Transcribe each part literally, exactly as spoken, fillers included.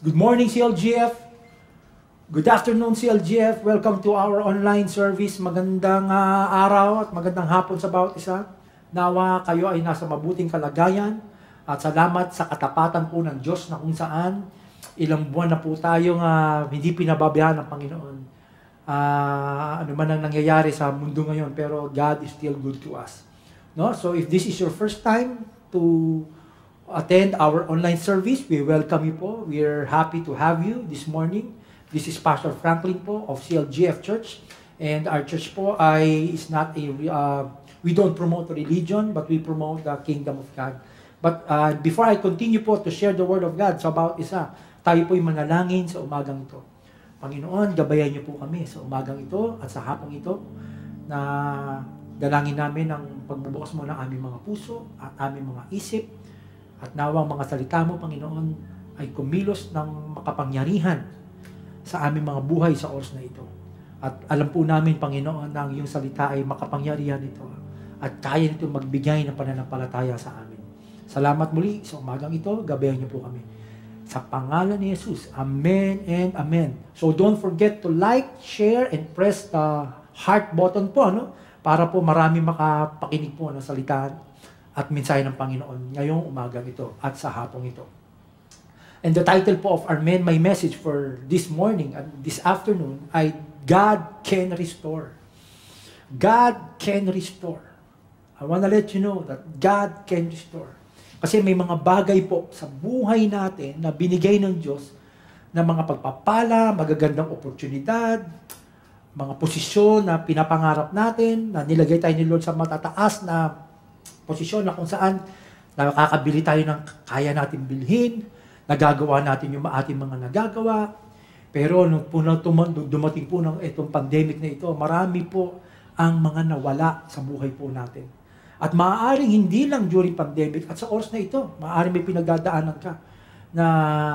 Good morning, C L G F. Good afternoon, C L G F. Welcome to our online service. Magandang uh, araw at magandang hapon sa bawat isa. Nawa kayo ay nasa mabuting kalagayan at salamat sa katapatan po ng Diyos na kung saan ilang buwan na po tayong uh, hindi pinababayaan ng Panginoon. Uh, ano man ang nangyayari sa mundo ngayon, pero God is still good to us. No? So if this is your first time to attend our online service, we welcome you po. We're happy to have you this morning. This is Pastor Franklin po of C L G F Church. And our church po ay is not a, uh, we don't promote religion, but we promote the kingdom of God. But uh, before I continue po to share the word of God sa about isa, tayo po'y manalangin sa umagang ito. Panginoon, gabayan niyo po kami sa umagang ito at sa hapong ito na dalangin namin ang pagbubukas mo ng aming mga puso at aming mga isip. At nawang mga salita mo, Panginoon, ay kumilos ng makapangyarihan sa aming mga buhay sa oras na ito. At alam po namin, Panginoon, na ang iyong salita ay makapangyarihan ito at kaya nito magbigay ng pananampalataya sa amin. Salamat muli sa umagang ito. Gabayan niyo po kami. Sa pangalan ni Jesus. Amen and amen. So don't forget to like, share, and press the heart button po, ano? Para po marami makapakinig po ng salita at mensahe ng Panginoon ngayong umagang ito at sa hapong ito. And the title po of our main, my message for this morning and this afternoon ay God can restore. God can restore. I want to let you know that God can restore. Kasi may mga bagay po sa buhay natin na binigay ng Diyos na mga pagpapala, magagandang oportunidad, mga posisyon na pinapangarap natin, na nilagay tayo ni Lord sa matataas na posisyon na kung saan nakakabili tayo ng kaya natin bilhin, nagagawa natin yung ating mga nagagawa. Pero nung dumating po ng itong pandemic na ito, marami po ang mga nawala sa buhay po natin. At maaaring hindi lang during pandemic at sa oras na ito, maaaring may pinagdadaanan ka na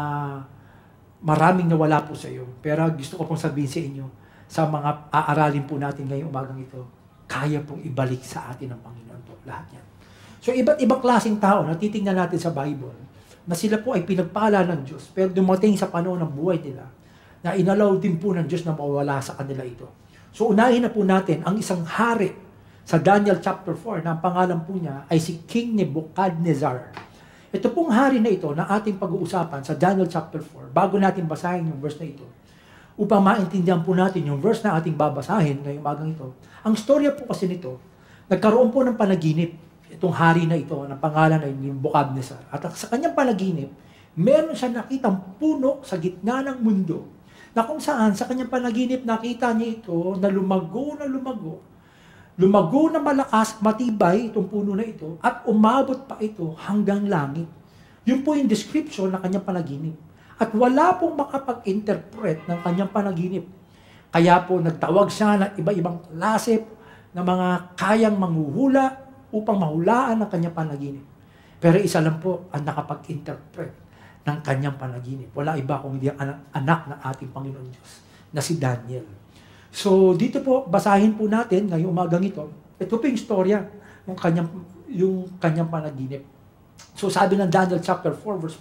maraming nawala po sa iyo. Pero gusto ko pong sabihin sa inyo, sa mga aaralin po natin ngayong umagang ito, kaya pong ibalik sa atin ng Panginoon po lahat yan. So iba't ibang klaseng tao na titingnan natin sa Bible, na sila po ay pinagpala ng Diyos, pero dumating sa panahon ng buhay nila, na inalaw din po ng Diyos na mawala sa kanila ito. So unahin na po natin ang isang hari sa Daniel chapter four, na ang pangalan po niya ay si King Nebuchadnezzar. Ito pong hari na ito na ating pag-uusapan sa Daniel chapter four, bago natin basahin yung verse na ito, upang maintindihan po natin yung verse na ating babasahin ngayong umagang ito. Ang storya po kasi nito, nagkaroon po ng panaginip itong hari na ito, na pangalan ay Nebuchadnezzar. At sa kanyang panaginip, meron siya nakitang puno sa gitna ng mundo, na kung saan sa kanyang panaginip nakita niya ito na lumago na lumago, lumago na malakas, matibay itong puno na ito, at umabot pa ito hanggang langit. Yun po yung description ng kanyang panaginip. At wala pong makapag-interpret ng kanyang panaginip. Kaya po nagtawag siya ng iba-ibang klase na mga kayang manghuhula upang mahulaan ang kanyang panaginip. Pero isa lang po ang nakapag-interpret ng kanyang panaginip. Wala iba kung hindi ang anak ng ating Panginoon Diyos, na si Daniel. So dito po, basahin po natin ngayong umagang ito. Ito po yung storya ng kanyang, yung kanyang panaginip. So sabi ng Daniel chapter four, verse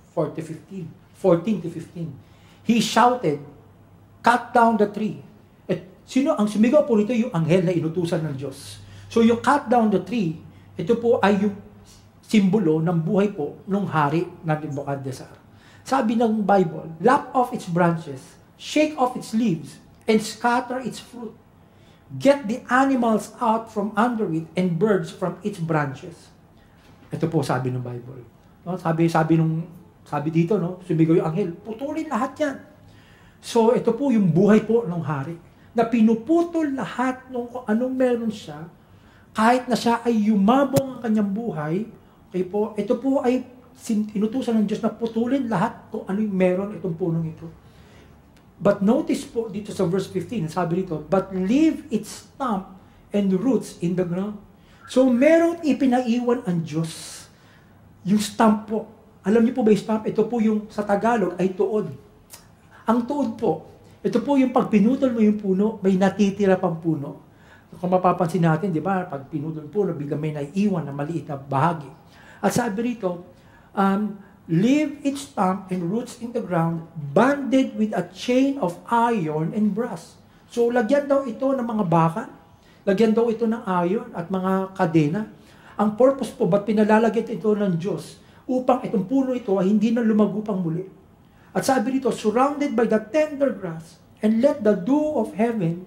fourteen to fifteen. He shouted, "Cut down the tree." At sino ang sumigaw po rito? Yung anghel na inutusan ng Diyos. So yung cut down the tree, ito po ay yung simbolo ng buhay po ng hari ng Nebuchadnezzar. Sabi ng Bible, "Lop off its branches, shake off its leaves, and scatter its fruit. Get the animals out from under it and birds from its branches." Ito po sabi ng Bible. No? Sabi, sabi, nung, sabi dito, no? Sumigaw yung anghel, putulin lahat yan. So ito po yung buhay po ng hari, na pinuputol lahat ng kung anong meron siya, kahit na siya ay yumabong ang kanyang buhay. Okay po, ito po ay inutusan ng Diyos na putulin lahat kung ano yung meron itong punong ito. But notice po dito sa verse fifteen, sabi dito, "But leave its stump and roots in the ground." So meron ipinaiwan ang Diyos. Yung stump po. Alam niyo po ba yung stump? Ito po yung sa Tagalog ay tuod. Ang tuod po, ito po yung pag pinutol mo yung puno, may natitira pang puno. Kung mapapansin natin, di ba, pag pinutol po, biglang may naiiwan na maliit na bahagi. At sabi rito, um, leave its stump and roots in the ground, banded with a chain of iron and brass. So, lagyan daw ito ng mga bakal, lagyan daw ito ng iron at mga kadena. Ang purpose po, ba't pinalalagyan ito ng Diyos? Upang itong puno ito ay hindi na lumago pang muli. At sabi dito, surrounded by the tender grass, and let the dew of heaven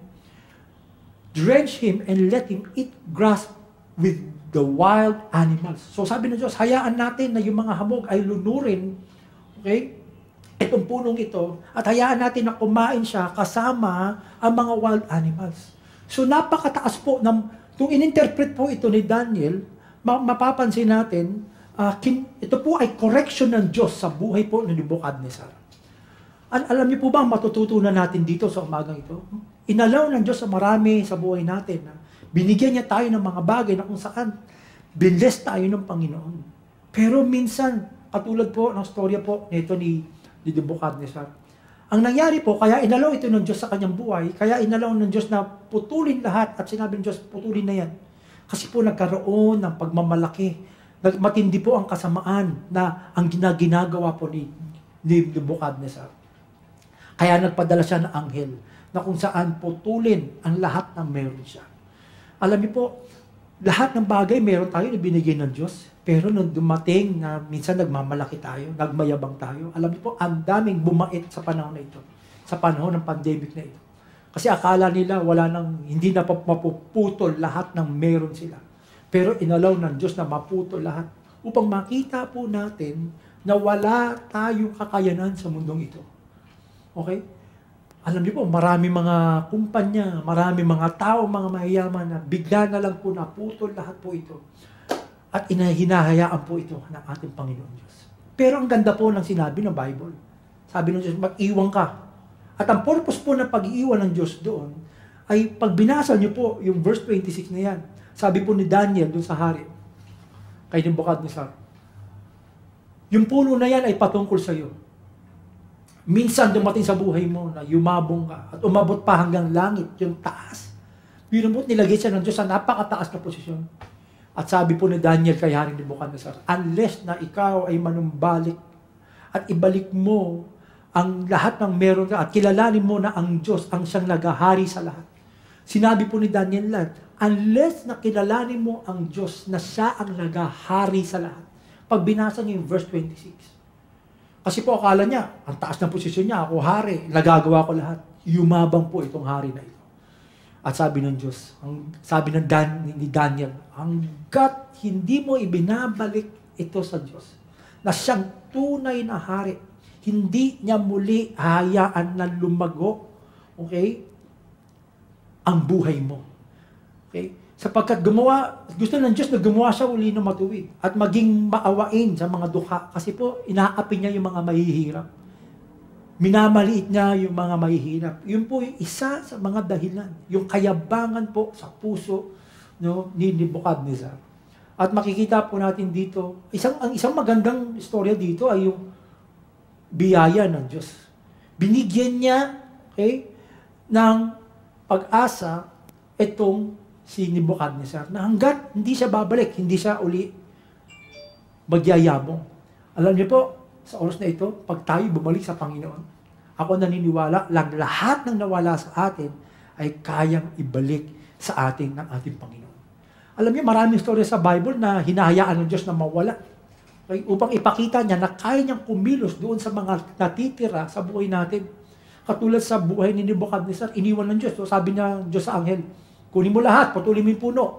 drench him and let him eat grass with the wild animals. So sabi ng Diyos, hayaan natin na yung mga hamog ay lunurin, okay, itong punong ito, at hayaan natin na kumain siya kasama ang mga wild animals. So napakataas po, ng, kung ininterpret po ito ni Daniel, mapapansin natin, uh, kin, ito po ay correction ng Diyos sa buhay po ni Nebuchadnezzar. Al- alam niyo po ba ang matututunan natin dito sa umagang ito? Inalaw ng Diyos sa marami sa buhay natin. Na binigyan niya tayo ng mga bagay na kung saan binless tayo ng Panginoon. Pero minsan, katulad po ng storya po nito ni, ni Nebuchadnezzar, ang nangyari po, kaya inalaw ito ng Diyos sa kanyang buhay, kaya inalaw ng Diyos na putulin lahat at sinabi ng Diyos, putulin na yan. Kasi po nagkaroon ng pagmamalaki. Matindi po ang kasamaan na ang ginagawa po ni, ni Nebuchadnezzar. Kaya nagpadala siya ng anghel na kung saan putulin ang lahat ng meron siya. Alam niyo po, lahat ng bagay meron tayo na binigay ng Diyos. Pero nung dumating na minsan nagmamalaki tayo, nagmayabang tayo, alam niyo po, ang daming bumait sa panahon na ito. Sa panahon ng pandemic na ito. Kasi akala nila wala nang, hindi na mapuputol lahat ng meron sila. Pero inalaw ng Diyos na maputol lahat upang makita po natin na wala tayong kakayanan sa mundong ito. Okay? Alam niyo po, marami mga kumpanya, marami mga tao, mga mayayaman na bigla na lang po naputol lahat po ito. At hinahayaan po ito ng ating Panginoon Diyos. Pero ang ganda po ng sinabi ng Bible. Sabi ng Diyos, mag-iwan ka. At ang purpose po ng pag-iwan ng Diyos doon, ay pag binasa niyo po yung verse twenty-six na yan, sabi po ni Daniel doon sa hari, kay Nebuchadnezzar, yung puno na yan ay patungkol sa iyo. Minsan dumating sa buhay mo na yumabong ka at umabot pa hanggang langit, yung taas. Binumot, nilagay siya ng Diyos sa napakataas na posisyon. At sabi po ni Daniel kay Haring Nebuchadnezzar, unless na ikaw ay manumbalik at ibalik mo ang lahat ng meron ka at kilalanin mo na ang Diyos ang siyang nagahari sa lahat. Sinabi po ni Daniel lang, unless na kilalanin mo ang Diyos na siya ang nagahari sa lahat. Pag binasa niyo yung verse twenty-six, kasi po akala niya, ang taas ng posisyon niya, ako hari, nagagawa ko lahat. Yumabang po itong hari na ito. At sabi ng Diyos, ang, sabi ng Dan, ni Daniel, hanggat hindi mo ibinabalik ito sa Diyos, na siyang tunay na hari, hindi niya muli hayaan na lumago, okay, ang buhay mo. Okay? Sapagkat gumawa, gusto ng Diyos na gumawa siya uli na matuwid at maging maawain sa mga dukha. Kasi po, inaapi niya yung mga mahihirap. Minamaliit niya yung mga mahihirap. Yun po yung isa sa mga dahilan. Yung kayabangan po sa puso, no, ni Nebuchadnezzar. At makikita po natin dito, isang, ang isang magandang istorya dito ay yung biyaya ng Diyos. Binigyan niya, okay, ng pag-asa itong si Nebuchadnezzar, na hanggat hindi siya babalik, hindi siya uli magyayabong. Alam niyo po, sa oras na ito, pag tayo bumalik sa Panginoon, ako naniniwala lang lahat ng nawala sa atin ay kayang ibalik sa atin ng ating Panginoon. Alam niyo, maraming story sa Bible na hinahayaan ng Diyos na mawala. Okay? Upang ipakita niya na kaya niyang kumilos doon sa mga natitira sa buhay natin. Katulad sa buhay ni Nebuchadnezzar, iniwan ng Diyos. So, sabi niya Diyos sa anghel, kunin mo lahat, putulin mo yung puno.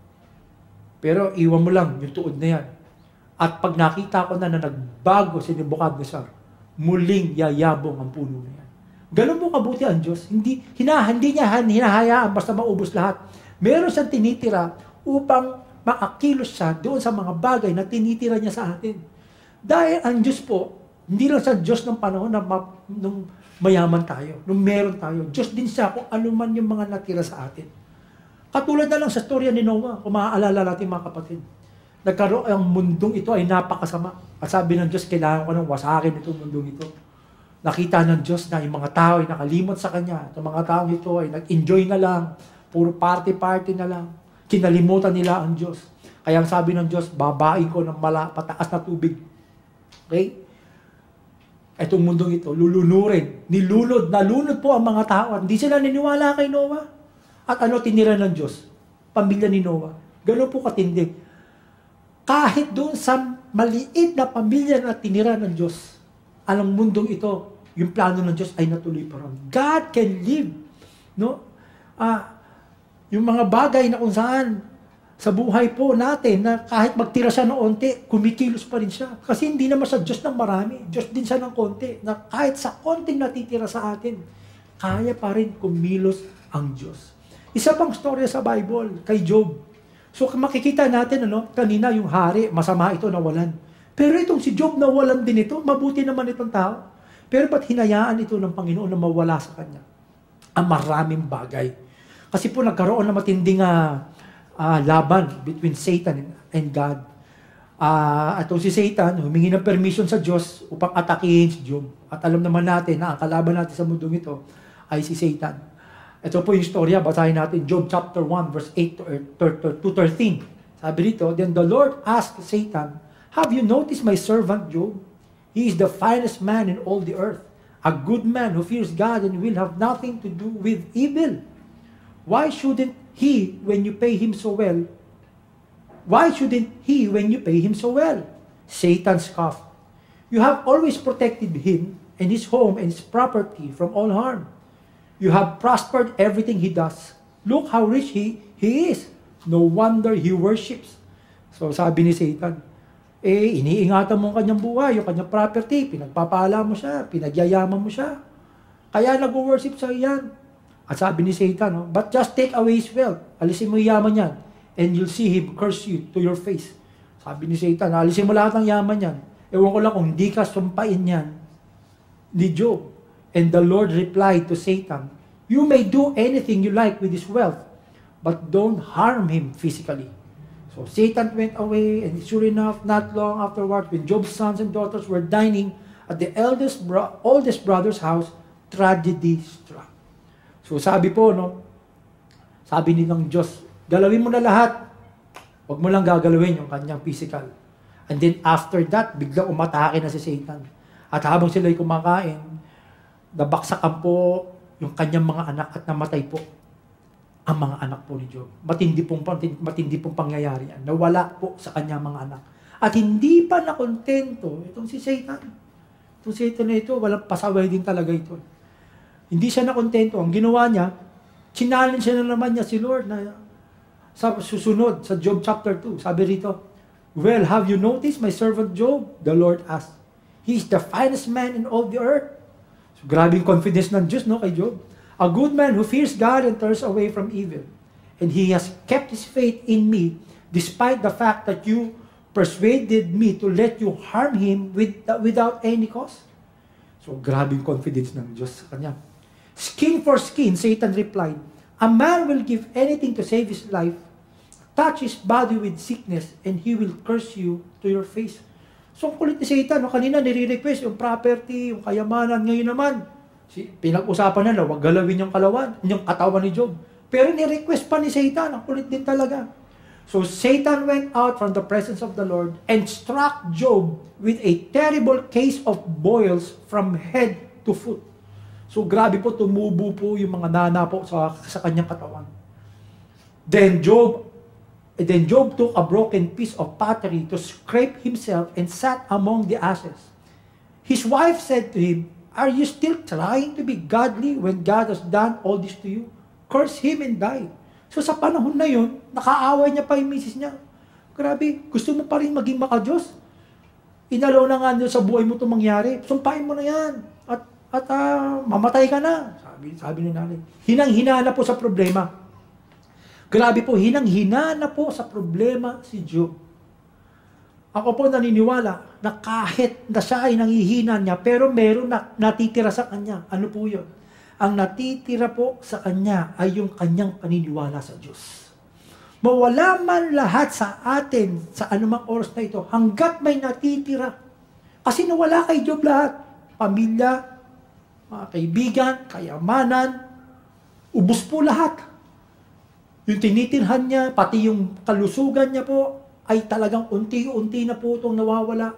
Pero iwan mo lang yung tuod na yan. At pag nakita ko na na nagbago si Nebuchadnezzar, muling yayabong ang puno na yan. Ganun mo kabuti ang Diyos. Hindi, hina, hindi niya hinahayaan basta maubos lahat. Meron siyang tinitira upang makakilos siya doon sa mga bagay na tinitira niya sa atin. Dahil ang Diyos po, hindi lang siya Diyos ng panahon na ma, nung mayaman tayo, nung meron tayo. Diyos din siya kung ano man yung mga natira sa atin. Katulad na lang sa storya ni Noah, kung maaalala natin mga kapatid. Nagkaroon ang mundong ito ay napakasama. At sabi ng Diyos, kailangan ko nang wasakin itong mundong ito. Nakita ng Diyos na yung mga tao ay nakalimot sa Kanya. At mga tao ito ay nag-enjoy na lang. Puro party-party na lang. Kinalimutan nila ang Diyos. Kaya ang sabi ng Diyos, babain ko ng mala, pataas na tubig. Okay? Itong mundong ito, lulunurin. Nilunod, nalunod po ang mga tao. Hindi sila niniwala kay Noah. At ano tinira ng Diyos? Pamilya ni Noah. Ganun po katindi. Kahit doon sa maliit na pamilya na tinira ng Diyos, alang mundong ito, yung plano ng Diyos ay natuloy pa rin. God can live. No? Ah, yung mga bagay na kung saan sa buhay po natin na kahit magtira siya ng onti, kumikilos pa rin siya. Kasi hindi naman siya Diyos ng marami. Diyos din siya ng konti. Na kahit sa konting natitira sa atin, kaya pa rin kumilos ang Diyos. Isa pang storya sa Bible, kay Job. So makikita natin, ano, kanina yung hari, masama ito, nawalan. Pero itong si Job, nawalan din ito. Mabuti naman itong tao. Pero ba't hinayaan ito ng Panginoon na mawala sa kanya? Ang maraming bagay. Kasi po nagkaroon ng matinding uh, uh, laban between Satan and God. Uh, at si Satan, humingi ng permission sa Diyos upang atakihin si Job. At alam naman natin na ang kalaban natin sa mundong ito ay si Satan. Ito po yung istorya, basahin natin, Job chapter one, verse eight to thirteen. Sabi dito, then the Lord asked Satan, have you noticed my servant Job? He is the finest man in all the earth, a good man who fears God and will have nothing to do with evil. Why shouldn't he, when you pay him so well, why shouldn't he when you pay him so well? Satan scoffed. You have always protected him and his home and his property from all harm. You have prospered everything he does. Look how rich he, he is. No wonder he worships. So sabi ni Satan, eh, iniingatan mo ang kanyang buhay, yung kanyang property, pinagpapala mo siya, pinagyayaman mo siya. Kaya nag-worship sa iyan. At sabi ni Satan, no, but just take away his wealth. Alisin mo yung yaman niyan, and you'll see him curse you to your face. Sabi ni Satan, alisin mo lahat ng yaman niyan. Ewan ko lang kung hindi ka sumpain yan ni Job. And the Lord replied to Satan, you may do anything you like with his wealth, but don't harm him physically. So Satan went away, and sure enough, not long afterward, when Job's sons and daughters were dining at the eldest bro- oldest brother's house, tragedy struck. So sabi po, no, sabi ni ng Diyos, galawin mo na lahat. Huwag mo lang gagalawin yung kanyang physical. And then after that, biglang umatake na si Satan. At habang sila'y kumakain, nabaksakan po yung kanyang mga anak at namatay po ang mga anak po ni Job. Matindi pong, matindi pong pangyayari yan. Nawala po sa kanyang mga anak. At hindi pa nakontento itong si Satan. Itong Satan na ito, walang pasaway din talaga ito. Hindi siya nakontento. Ang ginawa niya, challenge siya na naman niya si Lord na sa susunod, sa Job chapter two, sabi rito, well, have you noticed my servant Job? The Lord asked. He is the finest man in all the earth. So, grabing confidence ng Diyos, no, kay Job. A good man who fears God and turns away from evil. And he has kept his faith in me, despite the fact that you persuaded me to let you harm him with, without any cause. So, grabing confidence ng Diyos sa kanya. Skin for skin, Satan replied, a man will give anything to save his life, touch his body with sickness, and he will curse you to your face. So, ang kulit ni Satan, no, kanina nire-request yung property, yung kayamanan, ngayon naman, si, pinag-usapan na, huwag galawin yung kalawan, yung katawan ni Job. Pero ni-request pa ni Satan, ang kulit din talaga. So, Satan went out from the presence of the Lord and struck Job with a terrible case of boils from head to foot. So, grabe po, tumubo po yung mga nana po sa, sa kanyang katawan. Then Job, then Job took a broken piece of pottery to scrape himself and sat among the ashes. His wife said to him, are you still trying to be godly when God has done all this to you? Curse him and die. So, sa panahon na yun, nakaaway niya pa yung misis niya. Grabe, gusto mo pa rin maging maka-Diyos? Inalaw na nga sa buhay mo itong mangyari. Sumpain mo na yan. At At uh, mamatay ka na. Sabi, sabi ni nanay. Hinang-hina na po sa problema. Grabe po, hinang-hina na po sa problema si Job. Ako po naniniwala na kahit na siya ay nanghihina niya, pero meron na natitira sa kanya. Ano po yun? Ang natitira po sa kanya ay yung kanyang paniniwala sa Diyos. Mawala man lahat sa atin sa anumang oras na ito, hanggat may natitira. Kasi nawala kay Job lahat. Pamilya, mga kaibigan, kayamanan, ubos po lahat. Yung tinitirhan niya, pati yung kalusugan niya po, ay talagang unti-unti na po itong nawawala.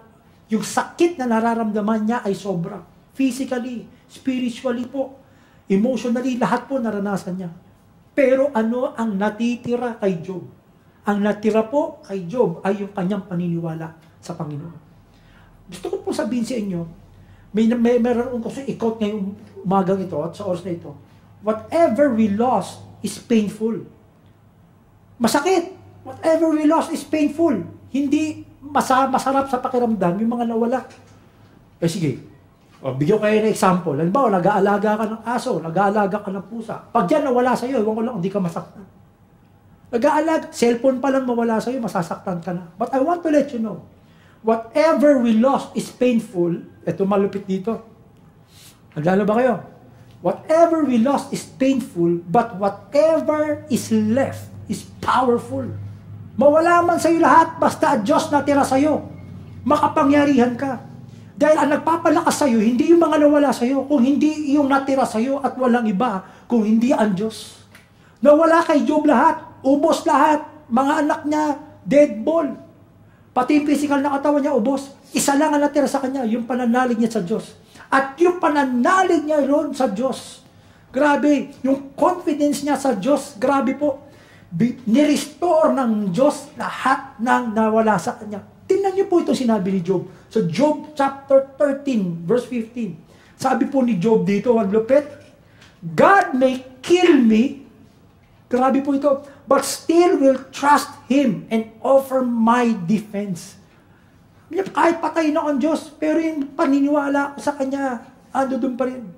Yung sakit na nararamdaman niya ay sobra. Physically, spiritually po, emotionally, lahat po naranasan niya. Pero ano ang natitira kay Job? Ang natira po kay Job ay yung kanyang paniniwala sa Panginoon. Gusto ko po sabihin sa inyo, may, may meron ko i-quote ngayong umagang ito at sa oras na ito. Whatever we lost is painful. Masakit. Whatever we lost is painful. Hindi masa, masarap sa pakiramdam yung mga nawala. Eh sige, o, bigyan kayo ng example. Halimbawa, nag-aalaga ka ng aso, nag-aalaga ka ng pusa. Pag yan nawala sa'yo, iwan ko lang, hindi ka masaktan. Nag-aalaga, cellphone pa lang mawala sa'yo, masasaktan ka na. But I want to let you know, whatever we lost is painful. Ito malupit dito. Naglalo ba kayo? Whatever we lost is painful, but whatever is left is powerful. Mawala man sa'yo lahat, basta Diyos na tira sa'yo. Makapangyarihan ka. Dahil ang nagpapalakas sa'yo, hindi yung mga nawala sa'yo, kung hindi yung natira sa'yo at walang iba, kung hindi ang Diyos. Nawala kay Job lahat, ubos lahat, mga anak niya, dead ball. Pati yung physical na katawan niya, ubos. Isa lang ang natira sa kanya, yung pananalig niya sa Diyos. At yung pananalig niya ron sa Diyos. Grabe, yung confidence niya sa Diyos, grabe po. Nirestore ng Diyos lahat ng nawala sa kanya. Tingnan niyo po itong sinabi ni Job. So Job chapter thirteen, verse fifteen. Sabi po ni Job dito, ang lupit, God may kill me, grabe po ito, but still will trust Him and offer my defense. Kahit patay na ang Diyos, pero yung paniniwala ko sa Kanya, ando doon pa rin.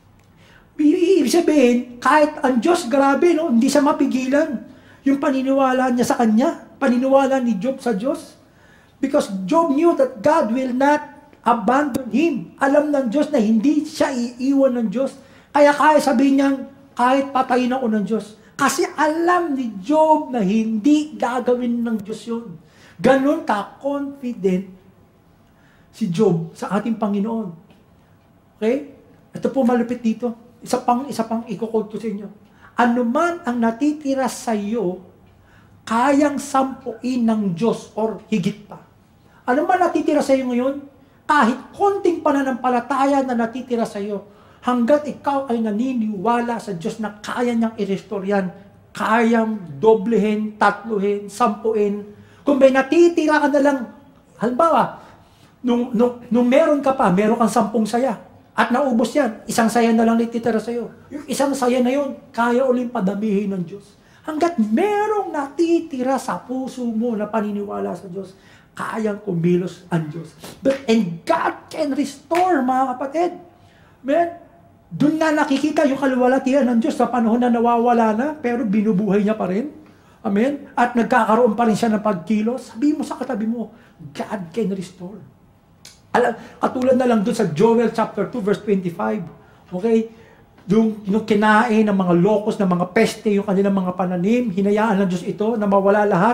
Ibig sabihin, kahit ang Diyos, grabe, no? Hindi siya mapigilan. Yung paniniwala niya sa Kanya, paniniwala ni Job sa Diyos. Because Job knew that God will not abandon him. Alam ng Diyos na hindi siya iiwan ng Diyos. Kaya kaya sabihin niya, kahit patayin ako ng Diyos. Kasi alam ni Job na hindi gagawin ng Diyos yun. Ganon ka-confident si Job sa ating Panginoon. Okay? Ito po malupit dito. Isa pang, isa pang i-quote ko sa inyo. Ano man ang natitira sa iyo, kayang sampuin ng Diyos or higit pa. Ano man natitira sa iyo ngayon, kahit konting pananampalataya na natitira sa iyo, hanggat ikaw ay naniniwala sa Diyos na kaya niyang i-restore yan, kayang doblehin, tatluhin, sampuin. Kung may natitira ka na lang, halimbawa, nung, nung, nung meron ka pa, meron kang sampung saya, at naubos yan, isang saya na lang natitira sa iyo. Yung isang saya na yun, kaya uling padamihin ng Diyos. Hanggat merong natitira sa puso mo na paniniwala sa Diyos, kayang kumilos ang Diyos. But, and God can restore, mga kapatid. Man, doon na nakikita yung kaluwalhatian ng Diyos sa panahon na nawawala na, pero binubuhay niya pa rin. Amen? At nagkakaroon pa rin siya ng pagkilos. Sabi mo sa katabi mo, God can restore. Alam, katulad na lang doon sa Joel chapter two, verse twenty-five. Okay? Yung, yung kinain ng mga locust, ng mga peste, yung kanilang mga pananim, hinayaan ng Diyos ito na mawala lahat.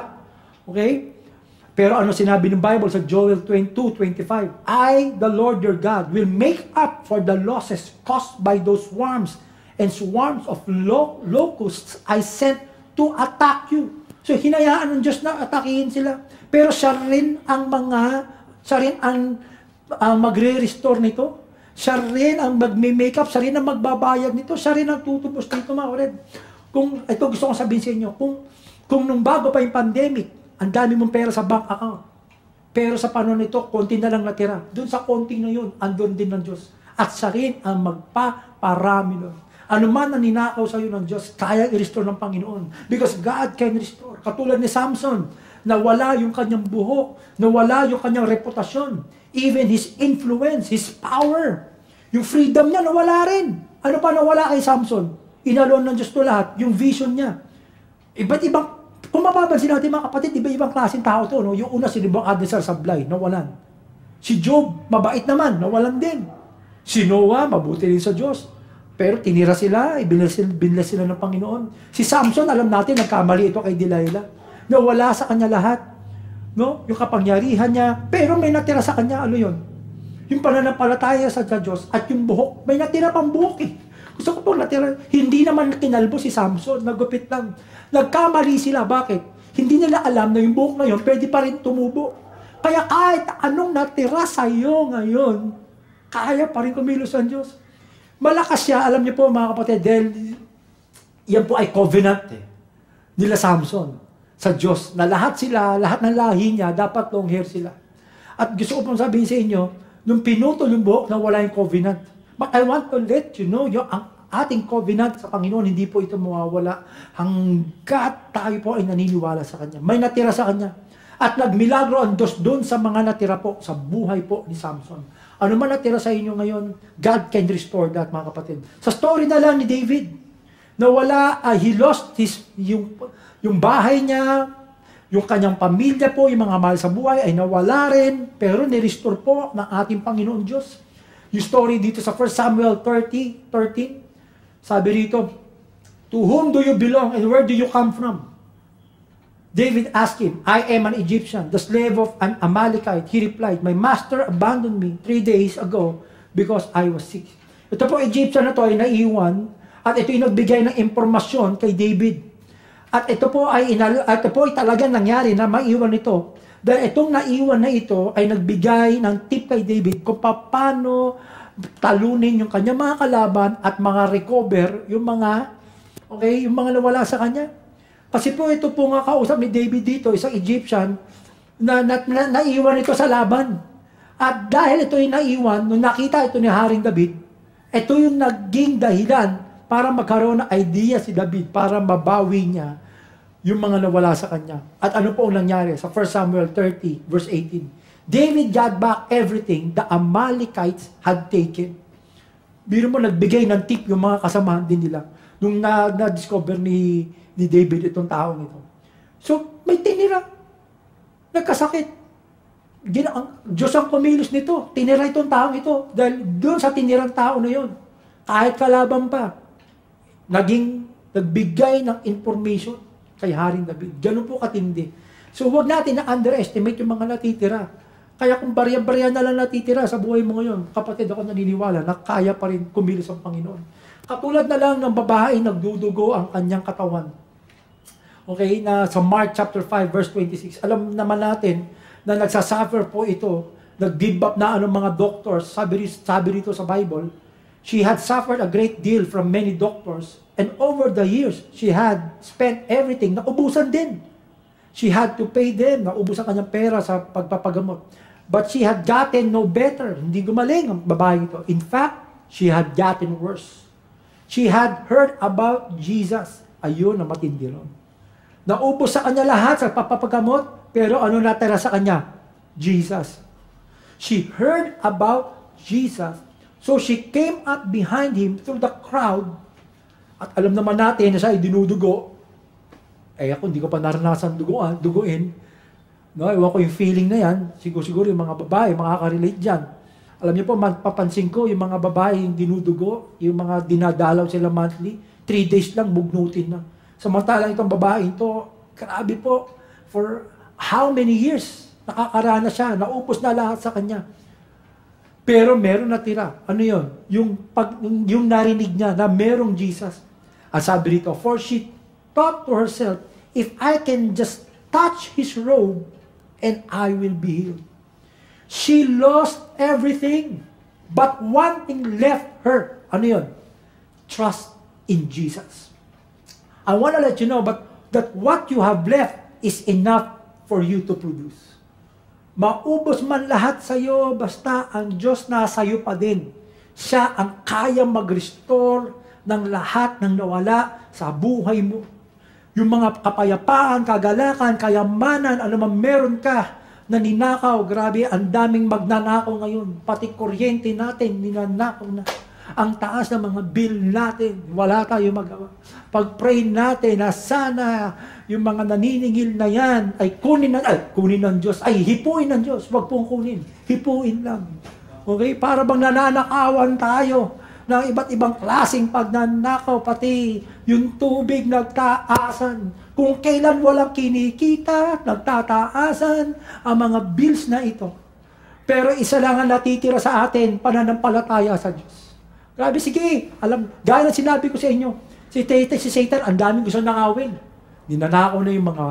Okay? Pero ano sinabi ng Bible sa Joel two twenty-five? I, the Lord your God, will make up for the losses caused by those worms and swarms of lo locusts I sent to attack you. So, hinayaan ng Diyos na atakihin sila. Pero siya rin ang mga, siya rin ang, ang magre-restore nito. Siya rin ang mag-make up, siya rin ang magbabayad nito, siya rin ang tutubos nito, mga kapatid. Kung, ito gusto kong sabihin sa inyo, kung, kung nung bago pa yung pandemic, ang dami mong pera sa bank account, pero sa panahon nito, konti na lang natira. Doon sa konti na yun, andun din ng Diyos. At siya rin ang magpaparami nun. Ano man ang ninakaw sa iyo ng Diyos, kaya i-restore ng Panginoon. Because God can restore. Katulad ni Samson, nawala yung kanyang buhok, nawala yung kanyang reputasyon, even his influence, his power. Yung freedom niya, nawala rin. Ano pa nawala kay Samson? Inalon ng Diyos to lahat, yung vision niya. Iba't ibang, kung mapapansin natin mga kapatid, iba-ibang klaseng tao to. No? Yung una, si Nebuchadnezzar sablay, nawalan. Si Job, mabait naman, nawalan din. Si Noah, mabuti rin sa Diyos. Pero tinira sila, ibinlas sila ng Panginoon. Si Samson, alam natin, nagkamali ito kay Delilah. Nawala sa kanya lahat. No? Yung kapangyarihan niya. Pero may natira sa kanya, ano yun? Yung pananampalataya sa Diyos at yung buhok. May natira pang buhok eh. Gusto ko pong natira. Hindi naman kinalbo si Samson. Nagupit lang. Nagkamali sila. Bakit? Hindi nila alam na yung buhok na yun pwede pa rin tumubo. Kaya kahit anong natira sa iyo ngayon, kaya pa rin kumilos ang Diyos. Malakas siya, alam niyo po mga kapatid, dahil yan po ay covenant eh, nila Samson sa Diyos, na lahat sila, lahat ng lahi niya, dapat long hair sila. At gusto ko pong sabihin sa inyo, nung pinutol yung buhok na wala yung covenant. But I want to let you know, yung, ang ating covenant sa Panginoon, hindi po ito mawawala hanggat tayo po ay naniniwala sa Kanya. May natira sa Kanya. At nagmilagro ang Diyos doon sa mga natira po, sa buhay po ni Samson. Ano man natira sa inyo ngayon, God can restore that, mga kapatid. Sa story na lang ni David, na wala, uh, he lost his, yung, yung bahay niya, yung kanyang pamilya po, yung mga mahal sa buhay ay nawala rin, pero nirestore po ng ating Panginoon Diyos. Yung story dito sa First Samuel thirty, thirteen, sabi rito, to whom do you belong and where do you come from? David asked him, I am an Egyptian, the slave of an Amalekite. He replied, my master abandoned me three days ago because I was sick. Ito po, Egyptian na to ay naiwan, at ito yung nagbigay ng impormasyon kay David. At ito po ay inal- ito po ay talagang nangyari na maiwan ito. Dahil itong naiwan na ito ay nagbigay ng tip kay David kung paano talunin yung kanya mga kalaban at mga recover yung mga okay, yung mga nawala sa kanya. Kasi po ito po nga kausap ni David dito, isang Egyptian na, na, na naiwan ito sa laban. At dahil ito ay naiwan, nung nakita ito ni Haring David, ito yung naging dahilan para magkaroon ng idea si David para mabawi niya yung mga nawala sa kanya. At ano po ang nangyari sa First Samuel thirty, verse eighteen? David got back everything the Amalekites had taken. Biro mo, nagbigay ng tip yung mga kasamahan din nila nung na, na-discover ni, ni David itong taong ito. So, may tinira. Nagkasakit. Gina, ang, Diyos ang kumilos nito. Tinira itong taong ito. Dahil doon sa tinirang tao na yun, kahit kalaban pa, naging, nagbigay ng information kay Haring David. Ganun po katindi. So, huwag natin na-underestimate yung mga natitira. Kaya kung barya-barya na lang natitira sa buhay mo ngayon, kapatid, ako naniniwala na kaya pa rin kumilos ang Panginoon. Katulad na lang ng babae, nagdudugo ang kanyang katawan. Okay, na sa Mark chapter five, verse twenty-six, alam naman natin na nagsasuffer po ito, nag-give up na anong mga doctors, sabi, sabi rito sa Bible, she had suffered a great deal from many doctors, and over the years, she had spent everything, naubusan din. She had to pay them, naubusan kanyang pera sa pagpapagamot. But she had gotten no better. Hindi gumaling ang babae ito. In fact, she had gotten worse. She had heard about Jesus. Ayun na matindi ron. Naubos sa kanya lahat sa papapagamot, pero ano natira sa kanya? Jesus. She heard about Jesus. So she came up behind him through the crowd. At alam naman natin na siya ay dinudugo. Eh ako, hindi ko pa naranasan duguan, duguin. No, iwan ko yung feeling na yan. Siguro-siguro yung mga babae, makaka-relate dyan. Alam niyo po, mapapansin ko, yung mga babae yung dinudugo, yung mga dinadalaw sila monthly, three days lang, bugnutin na. Samantalang itong babae ito, grabe po, for how many years nakakarana siya, naupos na lahat sa kanya. Pero meron natira. Ano yun? Yung, pag, yung, yung narinig niya na merong Jesus. Ang sabi rito, for she thought to herself, if I can just touch His robe, and I will be healed. She lost everything, but one thing left her. Ano yun? Trust in Jesus. I want to let you know but that what you have left is enough for you to produce. Maubos man lahat sa iyo, basta ang Diyos nasa iyo pa din. Siya ang kayang mag-restore ng lahat ng nawala sa buhay mo. Yung mga kapayapaan, kagalakan, kayamanan, ano man meron ka na ninakaw, grabe, ang daming magnanakaw ngayon. Pati kuryente natin, ninanakaw na. Ang taas ng mga bill natin, wala tayo magawa. Pag-pray natin na sana yung mga naniningil na yan ay kunin ng, ay, kunin ng Diyos, ay hipuin ng Diyos. Huwag pong kunin, hipuin lang. Okay? Para bang nananakawan tayo ng iba't ibang klaseng pagnanakaw, pati yung tubig nagtaasan. Kung kailan walang kinikita, nagtataasan ang mga bills na ito. Pero isa lang ang natitira sa atin, pananampalataya sa Diyos. Grabe, sige, alam, gaya na sinabi ko sa inyo, si Tete, si Satan, ang daming gusto nakawin. Ninanakaw na yung mga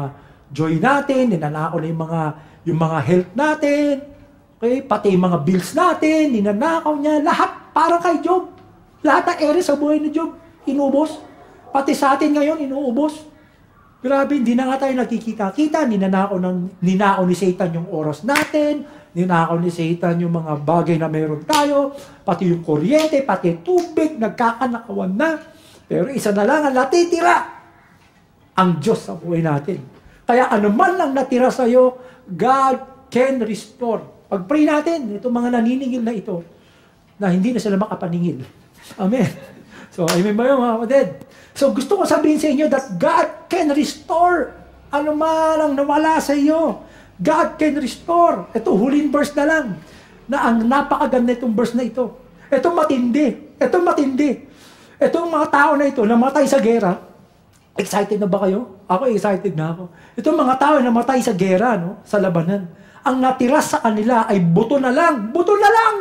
joy natin, ninanakaw na yung mga, yung mga health natin, okay? Pati yung mga bills natin, ninanakaw niya, lahat parang kay Job. Lahat ng ere sa buhay ni Job, inubos. Pati sa atin ngayon, inuubos. Grabe, hindi na nga tayo nakikita-kita, ninanakaw, ng, ninakaw ni Satan yung oras natin, ninakaw ni Satan yung mga bagay na meron tayo, pati yung kuryente, pati yung tubig, nagkakanakawan na. Pero isa na lang ang natitira, ang Diyos sa buhay natin. Kaya ano man lang natira sa iyo, God can restore. Pag-pray natin, itong mga naniningil na ito, na hindi na sila makapaningil. Amen. So, amen ba yun mga kapatid? So, gusto ko sabihin sa inyo that God can restore ano man ang nawala sa iyo. God can restore. Ito, huling verse na lang, na ang napakaganda itong verse na ito. Ito matindi. Ito matindi. Itong mga tao na ito, namatay sa gera. Excited na ba kayo? Ako excited na ako. Itong mga tao na namatay sa gera, no, sa labanan. Ang natira sa kanila ay buto na lang. Buto na lang!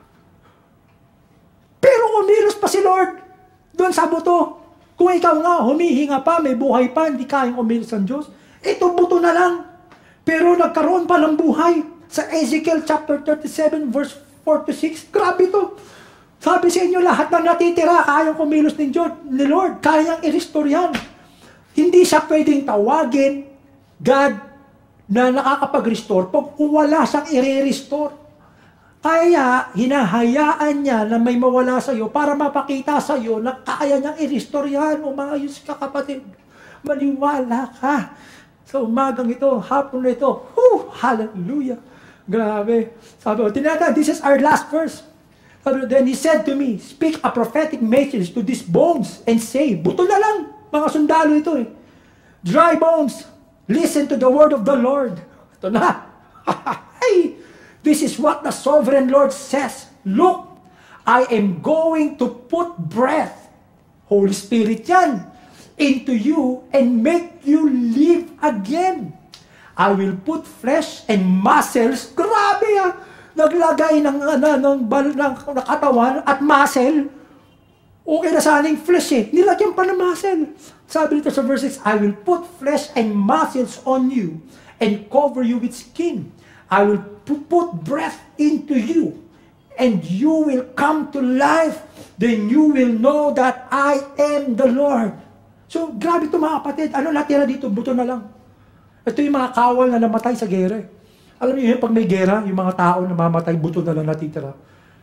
Pero umilos pa si Lord doon sa buto. Kung ikaw nga, humihinga pa, may buhay pa, hindi kayang umilos ang Diyos. Ito buto na lang. Pero nagkaroon pa ng buhay. Sa Ezekiel chapter thirty-seven, verse four to six, grabe to. Sabi sa inyo, lahat ng natitira, kayang kumilos ng Diyos, ni Lord, kayang i-restore yan. Hindi siya pwedeng tawagin God na nakakapag-restore kung wala siyang i-restore. Kaya, hinahayaan niya na may mawala sa iyo para mapakita sa iyo na kaya niyang i-restore yan. Umayos ka, kapatid. Maniwala ka. Sa umagang ito, hapon na ito, whew, hallelujah. Grabe. Sabi ko, tinatawag, this is our last verse. Then he said to me, speak a prophetic message to these bones and say, buto na lang, mga sundalo ito eh. Dry bones, listen to the word of the Lord. Ito na. Hey, this is what the sovereign Lord says. Look, I am going to put breath, Holy Spirit yan, into you and make you live again. I will put flesh and muscles. Grabe ah. Naglagay ng, ano, ng, ng, ng, ng katawan at muscle, okay na saning flesh eh. Nilagyan pa ng muscle. Sabi nito sa verse six, I will put flesh and muscles on you and cover you with skin. I will put breath into you and you will come to life. Then you will know that I am the Lord. So, grabe ito mga kapatid. Ano natira dito? Buto na lang. Ito yung mga kawal na namatay sa gera eh. Alam niyo yun, pag may gera, yung mga tao na mamatay, buto na lang natitira.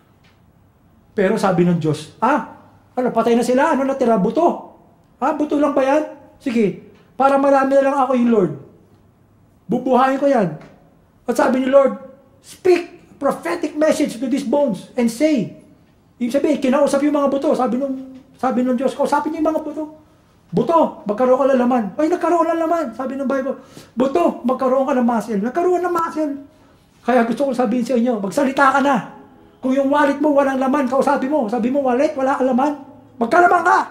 Pero sabi ng Diyos, ah, ano, patay na sila, ano natira? Buto. Ah, buto lang ba yan? Sige, para marami na lang ako yung Lord. Bubuhayin ko yan. At sabi ni Lord, speak prophetic message to these bones and say, ibig sabihin, kinausap yung mga buto. Sabi nung, sabi ng Diyos, kausapin niyo yung mga buto. Buto, magkaroon ka ng laman. Ay, nagkaroon ng laman. Sabi ng Bible, buto, magkaroon ka ng muscle. Nagkaroon ng muscle. Kaya gusto kong sabihin sa inyo, magsalita ka na. Kung yung wallet mo walang laman, kausapin mo. Sabi mo, wallet, wala ka laman. Magkalaman ka.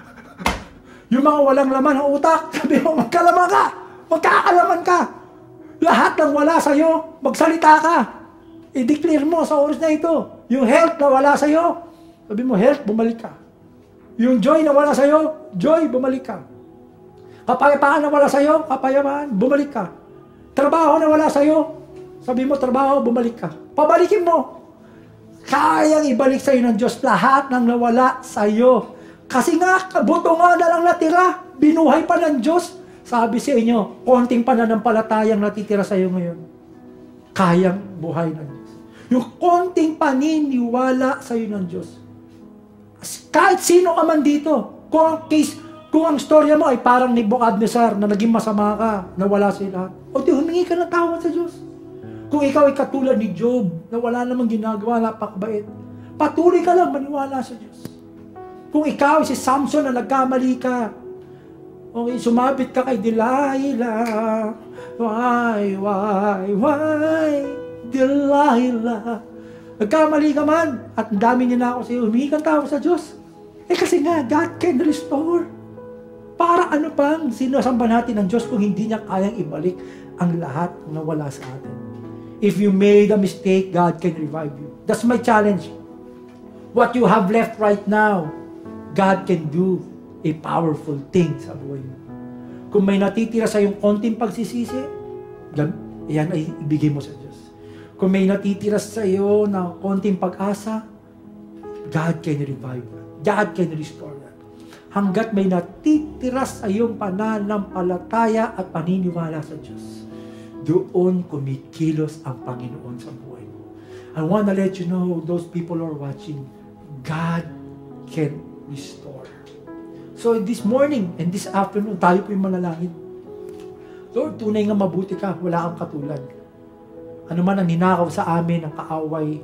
Yung mga walang laman ng utak, sabi mo, magkalaman ka. Magkakalaman ka. Lahat ng wala sa'yo, magsalita ka. I-declare mo sa oras na ito. Yung health na wala sa'yo, sabi mo, health, bumalik ka. Yung joy na wala sa'yo, joy, bumalik ka. Kapayapaan na wala sa'yo, kapayapaan, bumalik ka. Trabaho na wala sa'yo, sabi mo, trabaho, bumalik ka. Pabalikin mo. Kayang ibalik sa'yo ng Diyos lahat ng nawala sa'yo. Kasi nga, buto nga na lang natira, binuhay pa ng Diyos. Sabi sa inyo, konting pananampalatayang natitira sa'yo ngayon. Kayang buhay ng Diyos. Yung konting paniniwala sa'yo ng Diyos. Kahit sino ka man dito, kung ang case, kung ang storya mo ay parang ni Nebuchadnezzar na naging masama ka, na wala sila, o di humingi ka ng tawad sa Diyos. Kung ikaw ay katulad ni Job, na wala namang ginagawa, napakabait, patuloy ka lang maniwala sa Diyos. Kung ikaw si Samson na nagkamali ka, okay, sumabit ka kay Delilah, why, why, why, Delilah, nagkamali ka man, at dami niya na ako sa iyo, humingi kang tawad sa Diyos. Eh kasi nga, God can restore. Para ano pang sinasamba natin ng Diyos kung hindi niya kayang ibalik ang lahat na wala sa atin. If you made a mistake, God can revive you. That's my challenge. What you have left right now, God can do a powerful thing sa buhay mo. Kung may natitira sa iyong konting pagsisisi, yan ay ibigay mo sa Diyos. Kung may natitira sa iyo na konting pag-asa, God can revive that. God can restore that. Hanggat may natitira sa iyong pananampalataya at paniniwala sa Diyos, doon kumikilos ang Panginoon sa buhay mo. I want to let you know, those people who are watching, God can restore. So this morning and this afternoon, tayo po yung manalangin. Lord, tunay nga mabuti ka, wala kang katulad. Ano man ang ninakaw sa amin, ang kaaway,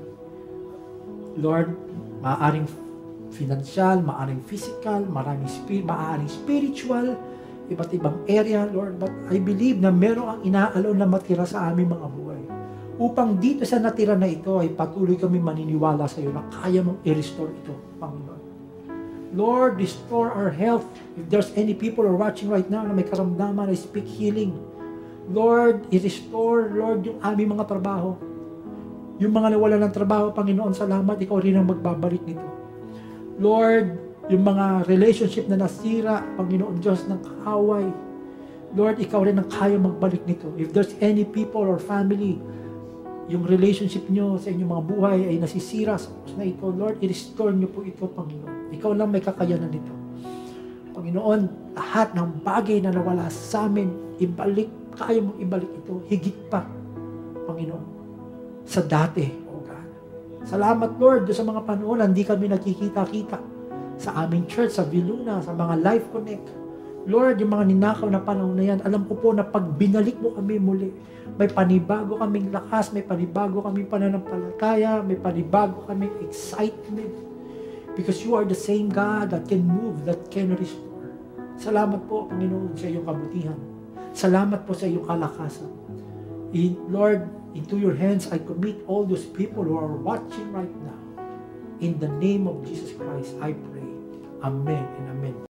Lord, maaaring financial, maaaring physical, maraming spirit, maaaring spiritual, iba't ibang area, Lord. But I believe na meron ang inaalaw na matira sa aming mga buhay. Upang dito sa natira na ito ay patuloy kami maniniwala sa iyo na kaya mong i-restore ito, Panginoon. Lord, restore our health. If there's any people who are watching right now na may karamdaman, I speak healing. Lord, i-restore, Lord, yung aming mga trabaho. Yung mga nawala ng trabaho, Panginoon, salamat, ikaw rin ang magbabalik nito. Lord, yung mga relationship na nasira, Panginoon Diyos ng kaaway, Lord, ikaw rin ang kaya magbalik nito. If there's any people or family, yung relationship nyo sa inyong mga buhay ay nasisira sa oras na ito, Lord, i-restore nyo po ito, Panginoon. Ikaw lang may kakayanan nito. Panginoon, lahat ng bagay na nawala sa amin, ibalik, kaya mong ibalik ito, higit pa, Panginoon, sa dati, O God. Salamat, Lord, sa mga panahon, hindi kami nagkikita-kita sa aming church, sa Viluna, sa mga Life Connect. Lord, yung mga ninakaw na panahon na yan, alam ko po na pag binalik mo kami muli, may panibago kaming lakas, may panibago kaming pananampalataya, may panibago kaming excitement. Because you are the same God that can move, that can restore. Salamat po, Panginoon, sa iyong kabutihan. Salamat po sa iyong kalakasan. In, Lord, into your hands, I commit all those people who are watching right now. In the name of Jesus Christ, I pray. Amen and amen.